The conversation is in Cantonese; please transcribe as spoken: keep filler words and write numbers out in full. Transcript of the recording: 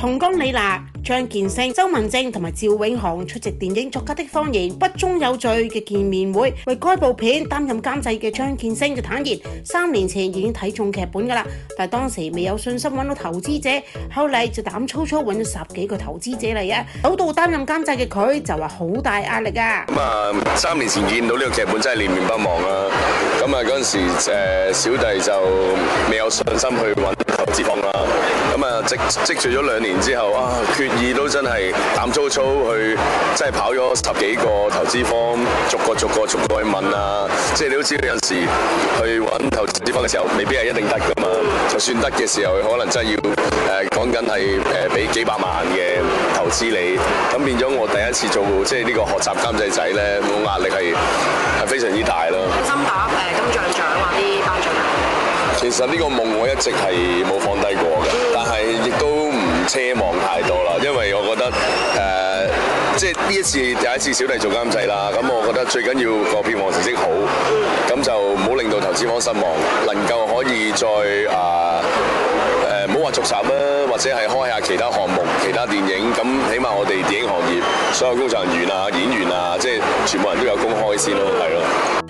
松岡李那、張建聲、鄒文正同埋趙永洪出席電影《作家的謊言》筆忠誘罪嘅見面會，為該部片擔任監製嘅張建聲就坦言，三年前已經睇中劇本㗎啦，但係當時未有信心揾到投資者，後嚟就膽粗粗揾咗十幾個投資者嚟啊！首度擔任監製嘅佢就話好大壓力啊！ 咁啊，三年前見到呢個劇本真係念念不忘啦。咁啊嗰陣時誒小弟就未有信心去揾投資方啦。咁啊積積聚咗兩年之後啊，決意都真係膽粗粗去，真係跑咗十幾個投資方，逐個逐個逐個去問啊。即係你都知道有時去揾投資方嘅時候，未必係一定得㗎嘛。就算得嘅時候，可能真係要誒講緊係誒俾幾百萬嘅投資你。咁變咗我第一次做即係呢個學習監製仔咧，我壓力係係非常之大咯。 心打誒金像獎啊啲頒獎禮。 其實呢個夢我一直係冇放低過嘅，但係亦都唔奢望太多啦，因為我覺得誒、呃，即係呢一次第一次小弟做監製啦，咁我覺得最緊要個票房成績好，咁就唔好令到投資方失望，能夠可以再啊誒，唔好話續集啦，或者係開下其他項目、其他電影，咁起碼我哋電影行業所有工作人員啊、演員啊，即係全部人都有工開先咯，係咯。